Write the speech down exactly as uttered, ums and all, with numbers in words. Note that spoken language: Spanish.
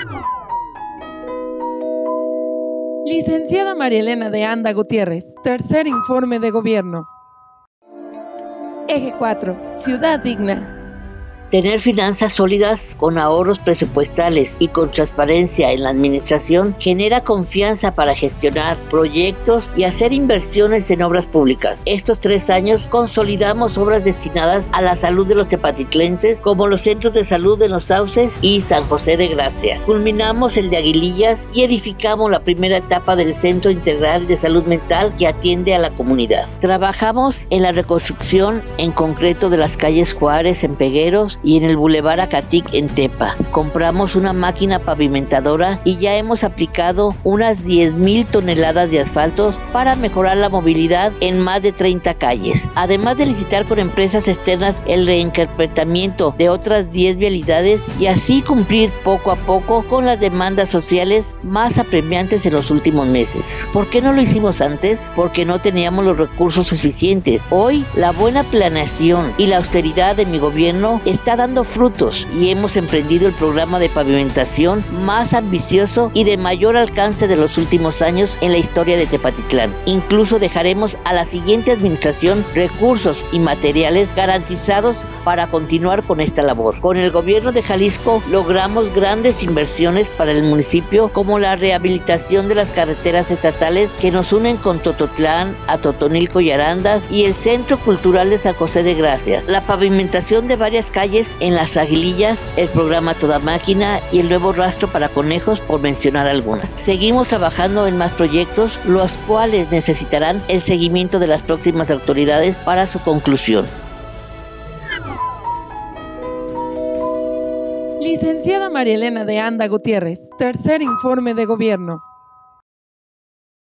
Licenciada María Elena de Anda Gutiérrez, tercer informe de gobierno. Eje cuatro, Ciudad Digna. Tener finanzas sólidas con ahorros presupuestales y con transparencia en la administración genera confianza para gestionar proyectos y hacer inversiones en obras públicas. Estos tres años consolidamos obras destinadas a la salud de los tepatitlenses, como los centros de salud de Los Sauces y San José de Gracia. Culminamos el de Aguilillas y edificamos la primera etapa del Centro Integral de Salud Mental que atiende a la comunidad. Trabajamos en la reconstrucción en concreto de las calles Juárez en Pegueros y en el Boulevard Acatic en Tepa. Compramos una máquina pavimentadora y ya hemos aplicado unas diez mil toneladas de asfaltos para mejorar la movilidad en más de treinta calles. Además de licitar con empresas externas el reencarpetamiento de otras diez vialidades y así cumplir poco a poco con las demandas sociales más apremiantes en los últimos meses. ¿Por qué no lo hicimos antes? Porque no teníamos los recursos suficientes. Hoy, la buena planeación y la austeridad de mi gobierno está dando frutos y hemos emprendido el programa de pavimentación más ambicioso y de mayor alcance de los últimos años en la historia de Tepatitlán. Incluso dejaremos a la siguiente administración recursos y materiales garantizados para continuar con esta labor. Con el gobierno de Jalisco logramos grandes inversiones para el municipio, como la rehabilitación de las carreteras estatales que nos unen con Tototlán, Atotonilco y Arandas, y el Centro Cultural de San José de Gracia, la pavimentación de varias calles en Las Aguilillas, el programa Toda Máquina y el nuevo rastro para conejos, por mencionar algunas. Seguimos trabajando en más proyectos, los cuales necesitarán el seguimiento de las próximas autoridades para su conclusión. Licenciada María Elena de Anda Gutiérrez, tercer informe de gobierno.